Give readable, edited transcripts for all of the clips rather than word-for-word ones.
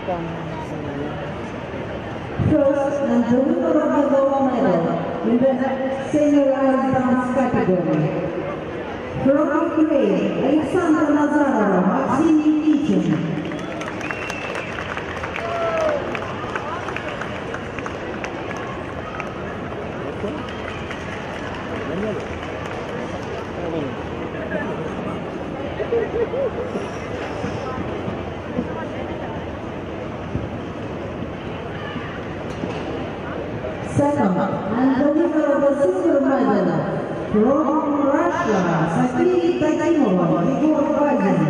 First, and the winner of the gold medal in the senior iron dance category. From Ukraine, Alexandra Nazarova, Maxim Nikitin. Second, and the winner of the silver medal from Russia, Sofia Takimova, Igor Bazin.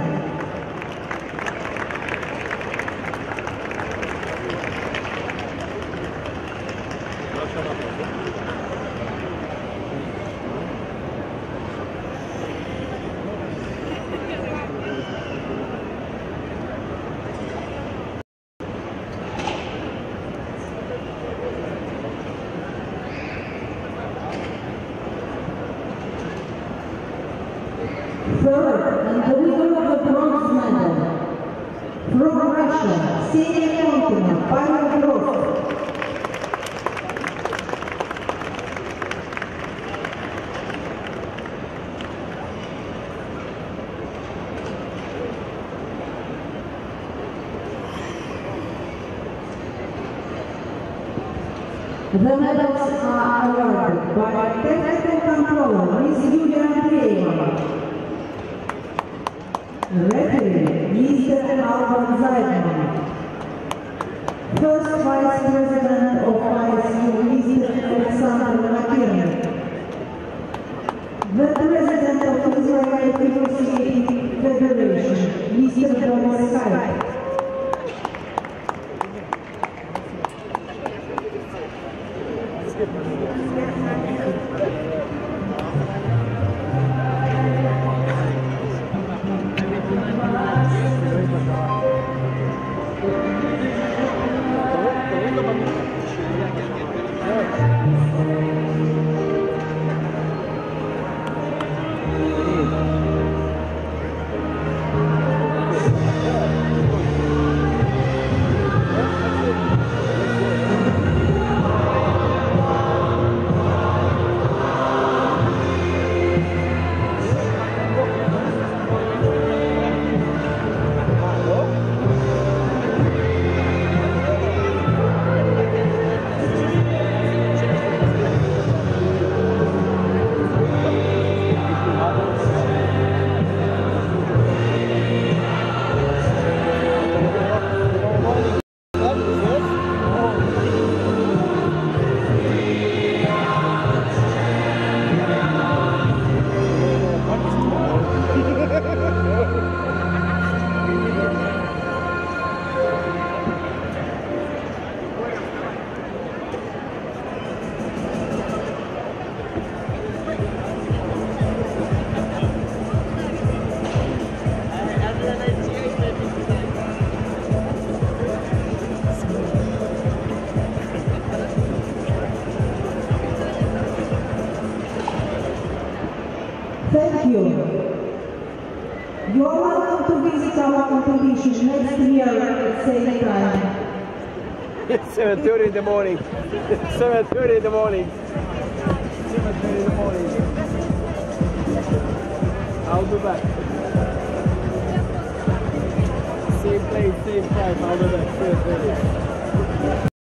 Third, and the winner of the bronze medal from Russia, Ksenia Kontina, Pavel Gross. The medals are awarded by technical controller Ms. Yulia Andreeva. Referee, Mr. Albert Zeidman. First Vice President of ISU, Mr. Alexander Makernik. The President of Israeli Figure Skating Federation, Mr. Boris Kayk. Thank you. You are welcome to visit our competition next year at the same time. It's 7:30 in the morning. 7:30 in the morning. 7:30 in the morning. I'll be back. Same place, same time. I'll be back. 7:30.